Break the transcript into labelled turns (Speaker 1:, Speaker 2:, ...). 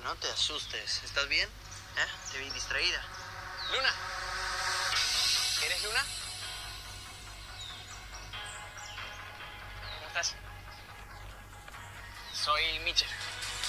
Speaker 1: no te asustes. ¿Estás bien? Te vi distraída.
Speaker 2: Luna. ¿Eres Luna? ¿Cómo estás? Soy Mitchell.